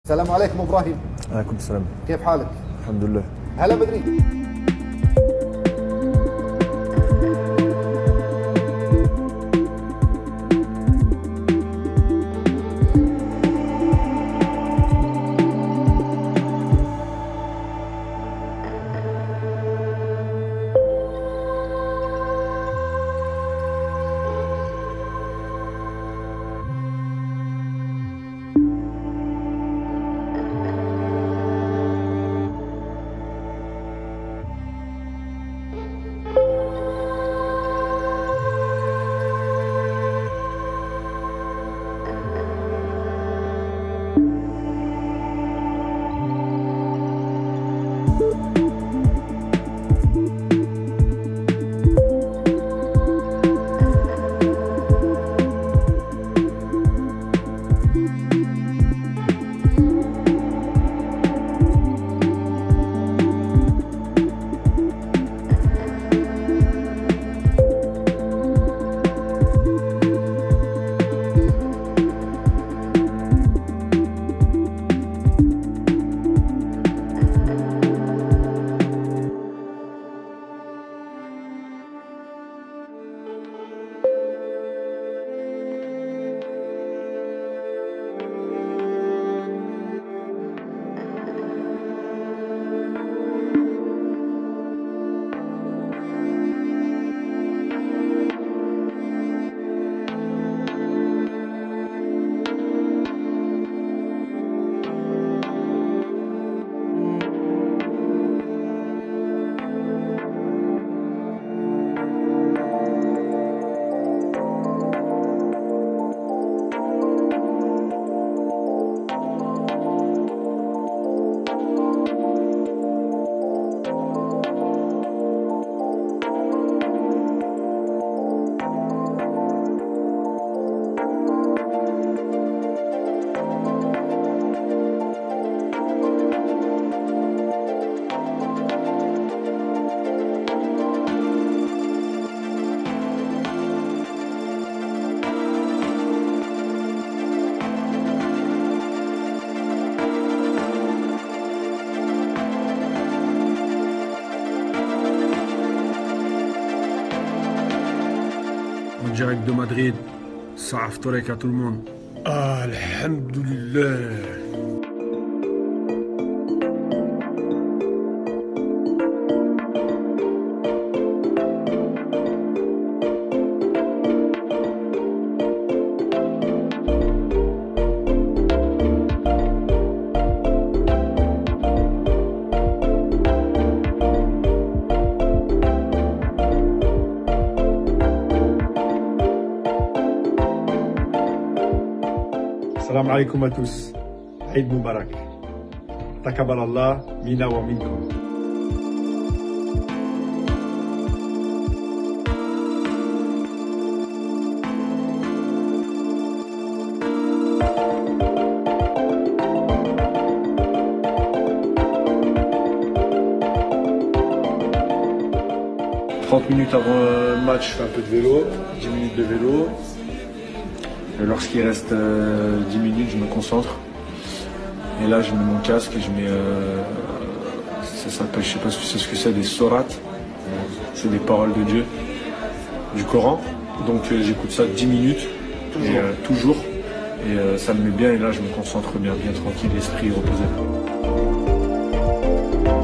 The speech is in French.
السلام عليكم ابراهيم. عليكم السلام. كيف حالك؟ الحمد لله. هلا مدريد. En direct de Madrid, ça aftorek à tout le monde. Ah, alhamdoulilah. Salam alaikum à tous. Eid Mubarak. Taqabbal Allah, mina wa minkum. « 30 minutes avant le match, je fais un peu de vélo, 10 minutes de vélo. Lorsqu'il reste 10 minutes, je me concentre. Et là, je mets mon casque et je mets... ça s'appelle, je sais pas si tu sais ce que c'est, des sourates. C'est des paroles de Dieu, du Coran. Donc j'écoute ça 10 minutes, toujours. Et ça me met bien et là, je me concentre bien tranquille, l'esprit reposé.